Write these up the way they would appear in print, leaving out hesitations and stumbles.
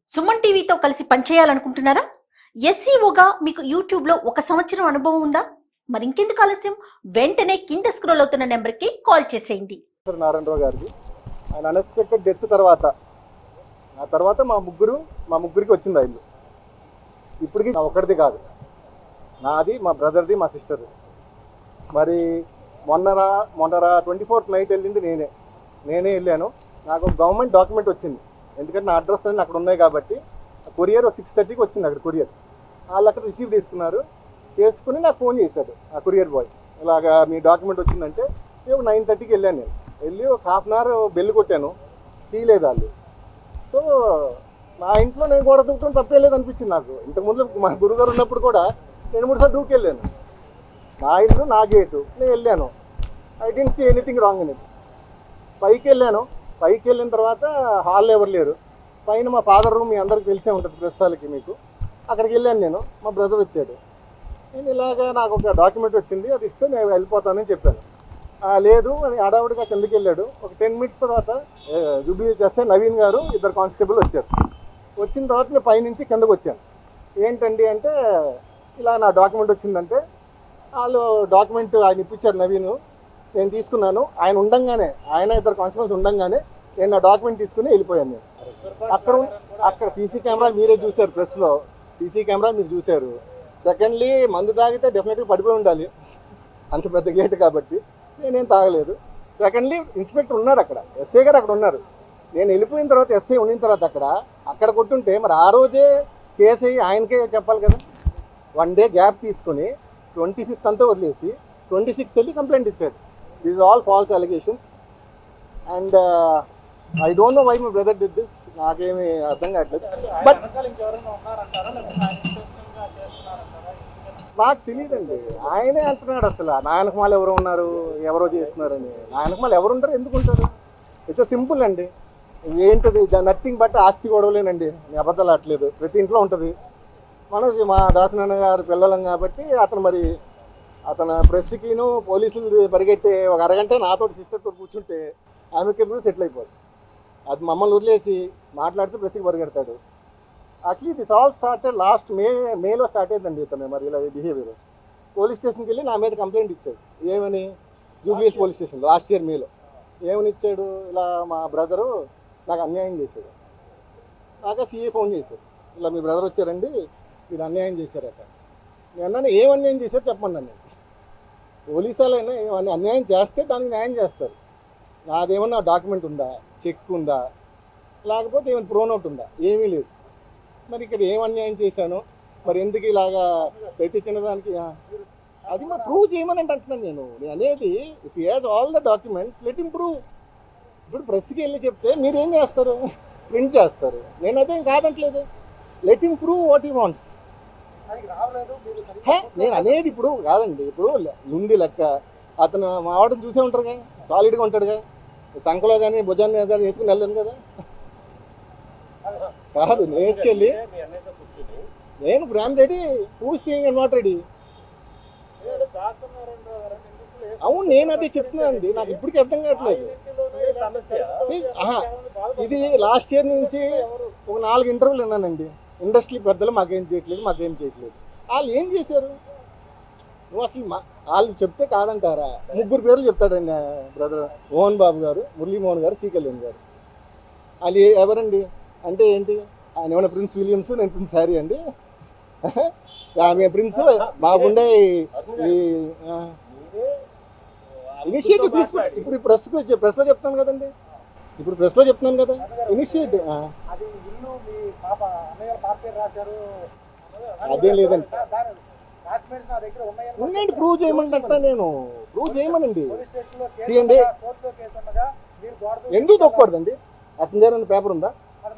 సుమన్ టీవీతో కలిసి పనిచేయాలనుకుంటున్నారా? ఎస్సీఓగా మీకు యూట్యూబ్లో 1 సంవత్సరం అనుభవం ఉందా? మరి ఇంకెందుకు ఆలస్యం? వెంటనే కింద స్క్రోల్ అవుతున్న నెంబర్కి కాల్ చేసేయండి. నారాయణరావు గారికి ఆయన అన్ఎక్స్పెక్టెడ్ డెత్ తర్వాత ఆ తర్వాత మా ముగ్గురికి వచ్చింది ఇల్లు. ఇప్పటికి ఒకటిది కాదు, నాది, మా బ్రదర్ది, మా సిస్టర్ది. మరి మొన్నరా 24th నైట్ వెళ్ళింది నేనే వెళ్ళాను. నాకు గవర్నమెంట్ డాక్యుమెంట్ వచ్చింది, ఎందుకంటే నా అడ్రస్ అన్నీ అక్కడ ఉన్నాయి కాబట్టి. కొరియర్ 6:30కి వచ్చింది అక్కడ కొరియర్. వాళ్ళు అక్కడ రిసీవ్ చేసుకుని నాకు ఫోన్ చేశాడు ఆ కొరియర్ బాయ్, ఇలాగా మీ డాక్యుమెంట్ వచ్చిందంటే. 9:30కి వెళ్ళాను. నేను వెళ్ళి ఒక ½ అన్ అవర్ బెల్ కొట్టాను, తీయలేదు వాళ్ళు. సో నా ఇంట్లో నేను కూడా దూకడం తప్పే లేదు అనిపించింది నాకు. ఇంతకుముందు మా గురుగారు ఉన్నప్పుడు కూడా 2-3 సార్లు దూకెళ్ళాను. నా ఇల్లు, నా గేటు, నేను వెళ్ళాను. I didn't see anything wrong in it. పైకి వెళ్ళిన తర్వాత హాల్లో ఎవరు లేరు. పైన మా ఫాదర్ రూమ్ మీ అందరికి తెలిసే ఉంటుంది, ప్రెస్సాలకి మీకు. అక్కడికి వెళ్ళాను నేను. మా బ్రదర్ వచ్చాడు. నేను ఇలాగా నాకు ఒక డాక్యుమెంట్ వచ్చింది, అది ఇస్తే నేను వెళ్ళిపోతానని చెప్పాను. లేదు అని హడావుడిగా కిందకి వెళ్ళాడు. ఒక 10 మినిట్స్ తర్వాత జూబీహెచ్ఎస్ఐ నవీన్ గారు, 2 కానిస్టేబుల్ వచ్చారు. వచ్చిన తర్వాత నేను పైనుంచి కిందకు వచ్చాను. ఏంటండి అంటే, ఇలా నా డాక్యుమెంట్ వచ్చిందంటే, వాళ్ళు డాక్యుమెంట్ ఆయన ఇప్పించారు నవీన్, నేను తీసుకున్నాను. ఆయన 2 కానిస్టేబుల్స్ ఉండంగానే నేను నా డాక్యుమెంట్ తీసుకుని వెళ్ళిపోయాను. నేను అక్కడ సీసీ కెమెరాలు మీరే చూశారు, ప్రెస్లో సీసీ కెమెరా మీరు చూశారు. సెకండ్లీ, మందు తాగితే డెఫినెట్గా పడిపోయి ఉండాలి, అంత పెద్ద గేట్ కాబట్టి. నేనేం తాగలేదు. సెకండ్లీ, ఇన్స్పెక్టర్ ఉన్నాడు అక్కడ, ఎస్ఐ గారు అక్కడ ఉన్నారు. నేను వెళ్ళిపోయిన తర్వాత ఎస్ఐ ఉండిన తర్వాత అక్కడ కొట్టుంటే మరి ఆ రోజే కేసు అయ్యి ఆయనకే చెప్పాలి కదా. 1 డే గ్యాప్ తీసుకుని 25th అంతా వదిలేసి 26th వెళ్ళి కంప్లైంట్ ఇచ్చాడు. These all false allegations and I don't know why my brother did this. నాకేమీ అర్థం కావట్లేదు. బట్ నాకు తెలియదండి, ఆయనే అంటున్నాడు అసలు నాయనకమాలు ఎవరో ఉన్నారు, ఎవరో చేస్తున్నారని. నాయనకమాలు ఎవరు ఉంటారు, ఎందుకు ఉంటారు? ఇట్స్ సింపుల్ అండి. ఏంటది, నథింగ్ బట్ ఆస్తి గొడవలేనండి. నేను అబద్ధాలు ఆడట్లేదు, ప్రతి ఇంట్లో ఉంటుంది. మా దాసనాన్న గారు పిల్లలం కాబట్టి అతను ప్రెస్కిను పోలీసులు పరిగెట్టే ఒక అరగంట నాతో సిస్టర్తో కూర్చుంటే ఆమెకి సెటిల్ అయిపోదు. అది మమ్మల్ని వదిలేసి మాట్లాడితే ప్రెస్కి పరిగెడతాడు. Actually this all started last మేలో స్టార్ట్ అయిందండి. ఇతను మరి ఇలా బిహేవియర్. పోలీస్ స్టేషన్కి వెళ్ళి నా మీద కంప్లైంట్ ఇచ్చాడు. ఏమని? Jubilee Hills police station last year మేలో. ఏమని ఇచ్చాడు? ఇలా మా బ్రదరు నాకు అన్యాయం చేశాడు. నాకు సీఏ ఫోన్ చేశాడు, ఇలా మీ బ్రదర్ వచ్చారండి, మీరు అన్యాయం చేశారట. నేను అన్నాను, ఏం అన్యాయం చేశారు చెప్పమన్నాను. నేను పోలీసు వాళ్ళైనా ఏమన్నా అన్యాయం చేస్తే దానికి న్యాయం చేస్తారు. నాదేమన్నా డాక్యుమెంట్ ఉందా, చెక్ ఉందా, లేకపోతే ఏమైనా ప్రోనోట్ ఉందా? ఏమీ లేదు. మరి ఇక్కడ ఏం అన్యాయం చేశాను, మరి ఎందుకు ఇలాగా తెచ్చిన దానికి అది మరి ప్రూవ్ చేయమని అంటున్నాను నేను అనేది. If he has all the documents, let him prove. ఇప్పుడు ప్రెస్కి వెళ్ళి చెప్తే మీరు ఏం చేస్తారు? ప్రింట్ చేస్తారు. నేను అదేం కాదంటలేదు. Let him prove what he wants. నేను అనేది ఇప్పుడు కాదండి, ఇప్పుడు ఉంది లెక్క. అతను మా వాడిని చూసే ఉంటారుగా, సాలిడ్గా ఉంటాడుగా, సంఖలో కానీ భుజాన్ని కానీ వేసుకుని వెళ్ళాను కదా. కాదు, నేను వేసుకెళ్ళి నేను ఇప్పుడు I'm ready, who's saying I'm not ready. అవును, నేను అదే చెప్తున్నాను అండి, నాకు ఇప్పటికీ అర్థం కావట్లేదు. ఇది లాస్ట్ ఇయర్ నుంచి ఒక 4 ఇంటర్వ్యూలు విన్నానండి. ఇండస్ట్రీ పెద్దలు మాకేం చేయట్లేదు. వాళ్ళు ఏం చేశారు? నువ్వు అసలు వాళ్ళు చెప్తే కాదంటారా? 3 పేర్లు చెప్తాడండి బ్రదర్. మోహన్ బాబు గారు, మురళీమోహన్ గారు, సి కళ్యాణ్ గారు. వాళ్ళు ఎవరండి అంటే ఏంటి? ఆయన ఏమైనా ప్రిన్స్ విలియమ్స్, నేను ప్రిన్స్ హ్యారీ అండి. ఆమె ప్రిన్స్. మాకుండే ఇనిషియేటివ్ తీసుకుంటే ఇప్పుడు ప్రెస్లో చెప్తాను కదండి, కదా ఇనిషియేటివ్. అదేం లేదండి, ఉన్నాయండి, ప్రూవ్ చేయమంటే నేను ప్రూవ్ చేయమనండి. చేయండి. ఎందుకు తొక్కకూడదండి? అతని దగ్గర పేపర్ ఉందా?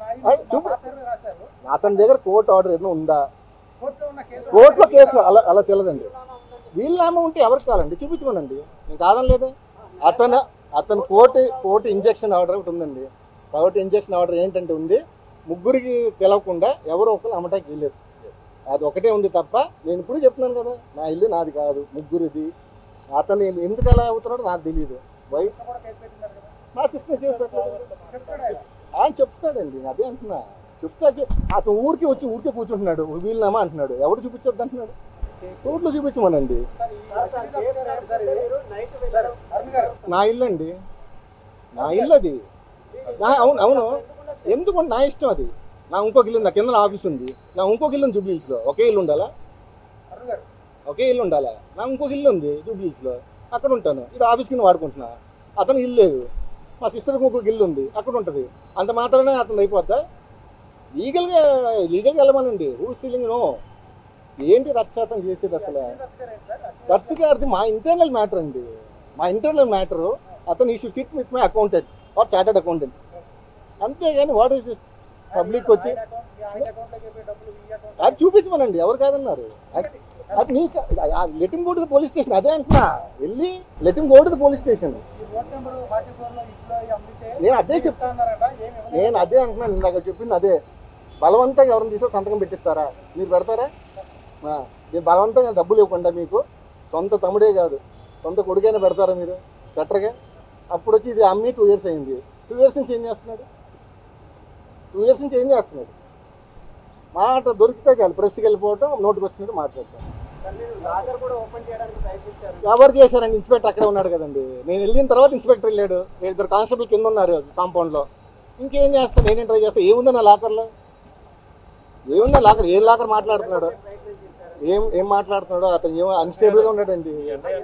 అతని దగ్గర కోర్టు ఆర్డర్ ఏదైనా ఉందా? కోర్టులో కేసు అలా చెల్లదండి. వీళ్ళ నామం ఉంటే ఎవరికి కావాలండి? చూపించమనండి, నేను కాదని లేదా. అతను కోర్టు ఇంజెక్షన్ ఆర్డర్ ఒకటి ఉందండి. కోర్టు ఇంజెక్షన్ ఆర్డర్ ఏంటంటే ఉంది, ముగ్గురికి తెలవకుండా ఎవరో ఒకరు అమ్మటానికి వెళ్ళారు. అది ఒకటే ఉంది తప్ప. నేను ఇప్పుడు చెప్తున్నాను కదా, నా ఇల్లు నాది కాదు, ముగ్గురిది. అతను ఎందుకు అలా అవుతున్నాడో నాకు తెలియదు. మా సిస్టర్ కేసు పెట్టలేదు. ఆయన చెప్తాడండి, అదే అంటున్నా. చెప్తా అతను ఊరికే వచ్చి ఊరికే కూర్చుంటున్నాడు, వీళ్ళనామా అంటున్నాడు. ఎవరు చూపించద్దు అంటున్నాడు? కోర్టులో చూపించమనండి. నా ఇల్లు అండి, నా ఇల్లు అది. అవును అవును, ఎందుకంటే నా ఇష్టం అది. నా ఇంకొక ఇల్లు ఉంది, నా కింద నా ఆఫీస్ ఉంది. నా ఇంకొక ఇల్లు ఉంది జూబ్లీహిల్స్లో. ఒకే ఇల్లు ఉండాలా? ఒకే ఇల్లు ఉండాలా? నా ఇంకొక ఇల్లు ఉంది జూబ్లీహిల్స్లో, అక్కడ ఉంటాను. ఇది ఆఫీస్ కింద వాడుకుంటున్నా. అతను ఇల్లు లేదు. మా సిస్టర్కి ఇంకొక ఇల్లు ఉంది, అక్కడ ఉంటుంది. అంత మాత్రమే అతను అయిపోద్దా? లీగల్గా వెళ్ళమనండి. Who ceiling no. ఏంటి రక్షాతం చేసేది అసలు? భర్తీ గారిది మా ఇంటర్నల్ మ్యాటర్ అండి, మా ఇంటర్నల్ మ్యాటరు. అతను ఈ should sit with my accountant or chartered accountant. అంతేగాని వాట్ ఈస్ దిస్? పబ్లిక్ వచ్చి అది చూపించమనండి. ఎవరు కాదన్నారు? అది నీకు let him go to the police station. అదే అంటున్నా, వెళ్ళి let him go to the police station. నేను అదే అంటున్నాను. ఇందాక చెప్పింది అదే. బలవంతంగా ఎవరిని తీసో సంతకం పెట్టిస్తారా? మీరు పెడతారా? మీరు బలవంతంగా డబ్బులు ఇవ్వకుండా మీకు సొంత తమ్ముడే కాదు సొంత కొడుకైనా పెడతారా? మీరు పెట్టరుగా. అప్పుడు వచ్చి ఇది అమ్మి 2 years అయింది. 2 years నుంచి ఏం చేస్తున్నాడు? 2 years నుంచి ఏం చేస్తున్నాడు? మాట దొరికితే కాదు, ప్రెస్కి వెళ్ళిపోవటం, నోటికి వచ్చినట్టు మాట్లాడటం. ఎవరు చేశారండి? ఇన్స్పెక్టర్ అక్కడే ఉన్నాడు కదండి. నేను వెళ్ళిన తర్వాత ఇన్స్పెక్టర్ వెళ్ళాడు. 2 కానిస్టేబుల్ కింద ఉన్నారు కాంపౌండ్లో. ఇంకేం చేస్తాను? నేనేం ట్రై చేస్తాను? ఏముంది నా లాకర్లో? ఏముందా లాకర్? ఏం లాకర్ మాట్లాడుతున్నాడు? ఏం మాట్లాడుతున్నాడో అతను ఏమో అన్స్టేబుల్గా ఉన్నాడండి.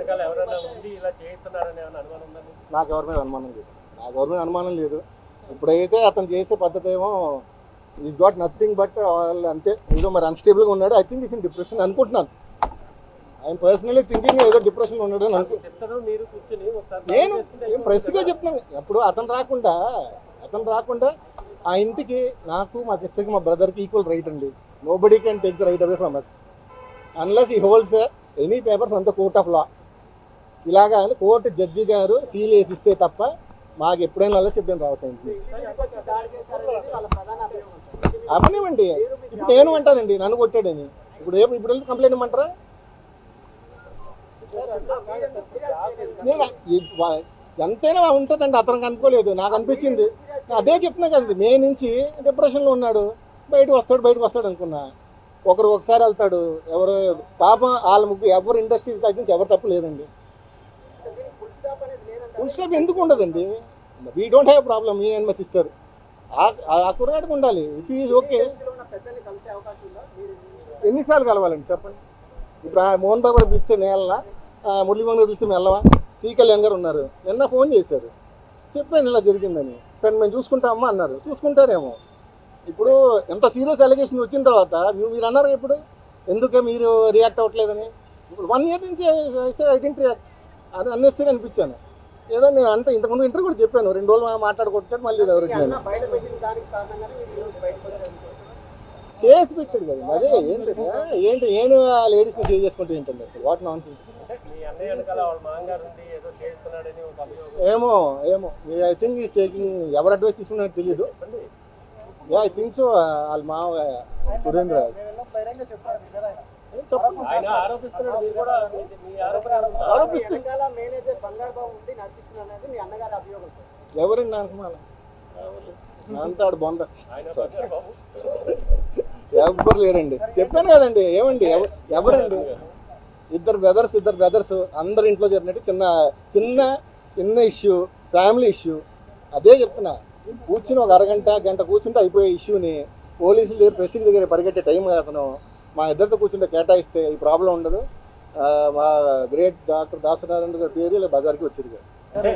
నాకు ఎవరి మీద అనుమానం లేదు. ఇప్పుడైతే అతను చేసే పద్ధతి ఏమో ఈజ్ గాట్ నథింగ్ బట్ అంతే. ఏదో మరి అన్స్టేబుల్గా ఉన్నాడు. I think is in depression అనుకుంటున్నాను. ఐఎమ్ పర్సనలీ థింకింగ్ ఏదో డిప్రెషన్ ఉన్నాడు అని అనుకుంటున్నాను. నేను ప్రెస్గా చెప్తున్నాను. అప్పుడు అతను రాకుండా ఆ ఇంటికి నాకు, మా సిస్టర్కి, మా బ్రదర్కి ఈక్వల్ రైట్ అండి. Nobody can take the right away from us unless he holds any paper from the court of law. ఇలాగా కోర్టు జడ్జి గారు సీల్ వేసిస్తే తప్ప మాకు ఎప్పుడైనా అలా చెప్పాను రావచ్చు. అవనివ్వండి. ఇప్పుడు నేను అంటానండి నన్ను కొట్టాడని. ఇప్పుడు వెళ్ళి కంప్లైంట్ ఇమ్మంటారా? నేను ఎంతైనా ఉంటుందండి. అతనికి అనుకోలేదు, నాకు అనిపించింది. అదే చెప్తున్నా కదండి. మే నుంచి డిప్రెషన్లో ఉన్నాడు. బయటకు వస్తాడు అనుకున్నా. ఒకసారి వెళ్తాడు. ఎవరు పాపం వాళ్ళ ముగ్గురు ఎవరు ఇండస్ట్రీస్ దగ్గర నుంచి ఎవరు తప్పు లేదండి. ఫుల్ స్టాప్ ఎందుకు ఉండదండి? We don't have problem, me and my sister. ఆ కుర్రాడికి ఉండాలి. If is okay. ఎన్నిసార్లు కలవాలండి చెప్పండి? ఇప్పుడు మోహన్ బాబు గారు పిలిస్తే నేలనా, మురళీమోహన్ గారు పిలిస్తే మెల్లవా? సి కళ్యాణ్ గారు ఉన్నారు, నిన్న ఫోన్ చేశారు, చెప్పాను ఇలా జరిగిందని. సరే మేము చూసుకుంటామమ్మా అన్నారు. చూసుకుంటారేమో. ఇప్పుడు ఎంత సీరియస్ అలిగేషన్ వచ్చిన తర్వాత మీరు అన్నారు ఇప్పుడు ఎందుకు మీరు రియాక్ట్ అవ్వట్లేదని. ఇప్పుడు 1 year నుంచి ఐ డెంట్ రియాక్ట్. అది అన్నెసరీ అనిపించాను. ఏదో నేను అంటే ఇంతకుముందు ఇంటర్వ్యూ కూడా చెప్పాను. 2 రోజులు మాట్లాడుకుంటాడు మళ్ళీ ఎవరికి నేను కేసు పెట్టాడు కదా. అదే ఏంటి నేను ఆ లేడీస్ని సేవ్ చేసుకుంటూ ఏంటండి అసలు? What nonsense. ఏమో ఐ థింక్ ఈస్ టేకింగ్, ఎవరు అడ్వైస్ తీసుకున్నారో తెలియదు. I think so. వాళ్ళ మావ సురేంద్ర ఆరోపిస్తే ఎవరండి నాకు అంతా ఆడు బొంద ఎవ్వరు లేరండి. చెప్పాను కదండి. ఏమండి ఎవరండి? ఇద్దరు బ్రదర్స్ అందరి ఇంట్లో జరిగినట్టు చిన్న ఇష్యూ, ఫ్యామిలీ ఇష్యూ. అదే చెప్తున్నా. కూర్చుని ఒక గంట కూర్చుంటే అయిపోయే ఇష్యూని పోలీసుల దగ్గర, ప్రెస్ దగ్గర పరిగెట్టే టైం అతను మా ఇద్దరితో కూర్చుంటే కేటాయిస్తే ఈ ప్రాబ్లం ఉండదు. మా గ్రేట్ డాక్టర్ దాసనారాయణ గారి పేరు ఇలా బజార్కి వచ్చేది కాదు.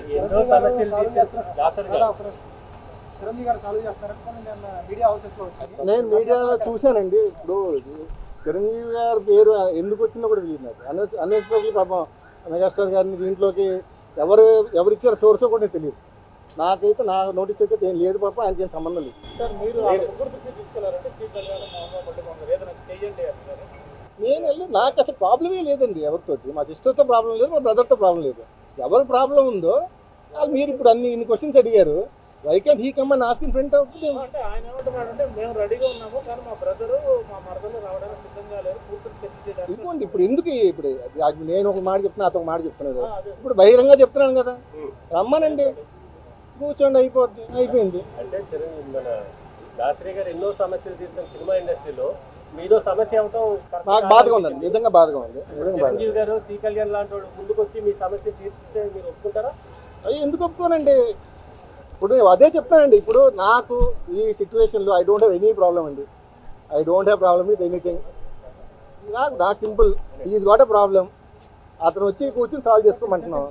నేను మీడియాలో చూశానండి. ఇప్పుడు చిరంజీవి గారి పేరు ఎందుకు వచ్చిందో కూడా తెలియదు నాకు. అన్ఎస్పెషల్లీ పాపం మెగాస్టార్ గారిని దీంట్లోకి ఎవరిచ్చారు సోర్సో కూడా తెలియదు. నాకైతే నా నోటీస్ అయితే ఏం లేదు పాప, ఆయనకి ఏం సంబంధం లేదు. నేను వెళ్ళి నాకు అసలు ప్రాబ్లమే లేదండి ఎవరితోటి. మా సిస్టర్తో ప్రాబ్లం లేదు, మా బ్రదర్తో ప్రాబ్లం లేదు. ఎవరికి ప్రాబ్లం ఉందో వాళ్ళు మీరు ఇప్పుడు ఇన్ని క్వశ్చన్స్ అడిగారు. Why can't he come and ask in front of them? అంటే ఆయన ఏమంటున్నాడంటే మేము రెడీగా ఉన్నాము కానీ మా బ్రదరు మా మరదలు రావడానికి సిద్ధంగా లేరు, పూర్తిని చర్చించడానికి. ఇదిగోండి ఇప్పుడు ఎందుకు ఇప్పుడు నేను ఒక మాట చెప్తున్నా, అతను ఒక మాట చెప్తున్నారు. ఇప్పుడు బహిరంగ చెప్తున్నాను కదా, రమ్మనండి, కూర్చోండి, అయిపోయింది. అంటే దాసరి గారు ఎన్నో సమస్యలు తీసిన సినిమా ఇండస్ట్రీలో మీదో సమస్య అవటం నాకు బాధగా ఉందండి, నిజంగా బాధగా ఉంది. చిరంజీవి గారు సి కళ్యాణ్ లాంటి వాళ్ళు ముందుకు వచ్చి మీ సమస్య తీర్చితే మీరు ఒప్పుకుంటారా? అయ్యి ఎందుకు ఒప్పుకోనండి? ఇప్పుడు నేను అదే చెప్తానండి. ఇప్పుడు నాకు ఈ సిచ్యువేషన్లో I don't have any problem అండి. I don't have problem with anything. నాకు simple, is got a problem. అతను వచ్చి కూర్చొని సాల్వ్ చేసుకోమంటున్నాం.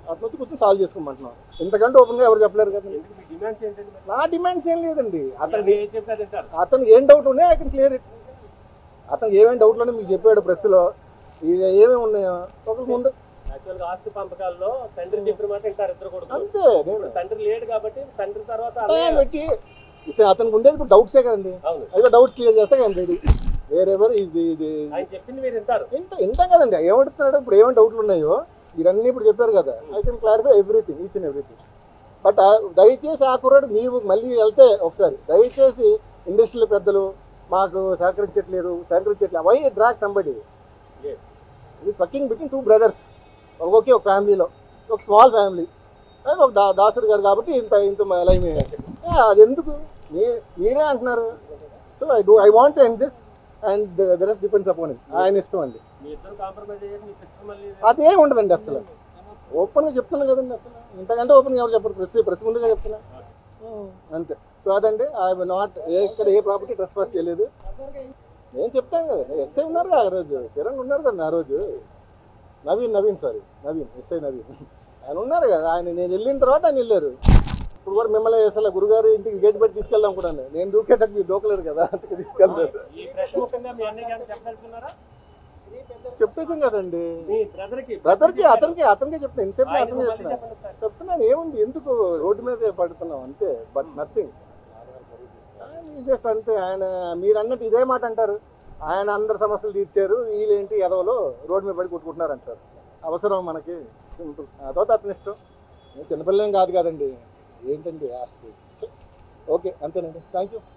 ఇంతకంటే ఓపెన్గా ఎవరు చెప్పలేరు కదండి. మీ డిమాండ్స్ ఏంటండి? నా డిమాండ్స్ ఏం లేదండి. ఏం చెప్తారు తింటారు? అతనికి ఏం డౌట్ ఉన్నాయి ఐ కెన్ క్లియర్ ఇట్. అతనికి ఏమేమి డౌట్లు ఉన్నాయి మీకు చెప్పాడు ప్రెస్లో. ఇది ఏమేమి ఉన్నాయో ఒక ముందు యాక్చువల్గా ఆస్తి పంపకాల్లో తండ్రి చెప్పిన మాట వింటారు ఇద్దరు కొడుకులు. అంతే. నేను తండ్రి లేడు కాబట్టి తండ్రి తర్వాత పెట్టి ఇప్పుడు అతనికి ఉండేది ఇప్పుడు డౌట్సే కదండి. అవును, అయితే డౌట్స్ క్లియర్ చేస్తే కానీ రెడీ. వేరెవర్ ఇది ఆయన చెప్పింది మీరు వింటారు. వింటాం కదండి. ఏమంటున్నాడు ఇప్పుడు ఏమేమి డౌట్లు ఉన్నాయో ఇవన్నీ ఇప్పుడు చెప్పారు కదా. I can clarify everything, each and everything. But దయచేసి ఆ కుర్రాడు నీవు మళ్ళీ వెళ్తే ఒకసారి దయచేసి ఇండస్ట్రీలో పెద్దలు మాకు సహకరించట్లేదు. Why drag somebody? ఇది ఫకింగ్ బిట్వీన్ టూ బ్రదర్స్. ఒకే ఒక ఫ్యామిలీలో, ఒక స్మాల్ ఫ్యామిలీ, ఒక దాసరి గారు కాబట్టి ఇంత లైమ్. అది ఎందుకు మీరే అంటున్నారు? So I want end this and the rest depends upon him. ఆయన ఇష్టం అండి. మీ ఇద్దరు కాంప్రమైజ్ అయ్యారు, మీ సిస్టర్ మళ్ళీ అదేం ఉండదండి అసలు. ఓపెన్గా చెప్తున్నా కదండి. అసలు ఇంతకంటే ఓపెన్గా ఎవరు చెప్పరు. ప్రెస్ ముందుగా చెప్తున్నా అంతే. సో అదండి. ఐ నాట్ ఇక్కడ ఏ ప్రాపర్టీ ట్రెస్పాస్ చేయలేదు. నేను చెప్తాను కదా. ఎస్ఐ ఉన్నారు కదా ఆ రోజు, కిరణ్ ఉన్నారు కదా ఆ రోజు. నవీన్ ఎస్ఐ నవీన్ ఆయన ఉన్నారు కదా. నేను వెళ్ళిన తర్వాత ఆయన వెళ్ళారు. ఇప్పుడు కూడా మిమ్మల్ని అసలు గురుగారు ఇంటికి గేట్ పెట్టి తీసుకెళ్దాం కూడా నేను దూకేటట్టు మీరు దూకలేరు కదా, అందుకే తీసుకెళ్ళలేదు. ఈ ప్రశ్న ముఖ్యంగా మీ అన్నయ్య గారిని చెప్పదలుచుకున్నారా? చెప్పేసాం కదండి. మీ బ్రదర్కి అతనికే చెప్తాను. ఎంతసేపు అతనే చెప్తున్నాను. ఏముంది, ఎందుకు రోడ్డు మీద పడుతున్నాం అంతే. బట్ నథింగ్, జస్ట్ అంతే. ఆయన మీరు అన్నట్టు ఇదే మాట అంటారు. ఆయన అందరు సమస్యలు తీర్చారు, వీళ్ళేంటి ఎదవలో రోడ్డు మీద పడి కొట్టుకుంటున్నారు అంటారు. అవసరం మనకి? అదొక అతని ఇష్టం. నేను చిన్నపిల్లేం కాదు కదండి. ఏంటండి ఆస్తి? ఓకే అంతేనండి. Thank you.